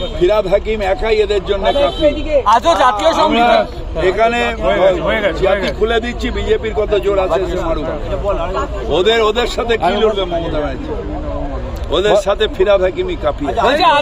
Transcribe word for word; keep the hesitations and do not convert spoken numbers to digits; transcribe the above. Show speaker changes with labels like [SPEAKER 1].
[SPEAKER 1] ফিরাদ হাকিম একাই এদের জন্য কাফি।
[SPEAKER 2] আজও জাতীয় সংগীত
[SPEAKER 1] এখানে জাতি খুলে দিচ্ছি, বিজেপির কত জোর আছে সে মারুক। ওদের ওদের সাথে কি লড়বে মমতা ব্যানার্জি? ওদের সাথে ফিরাদ হাকিমই কাফি।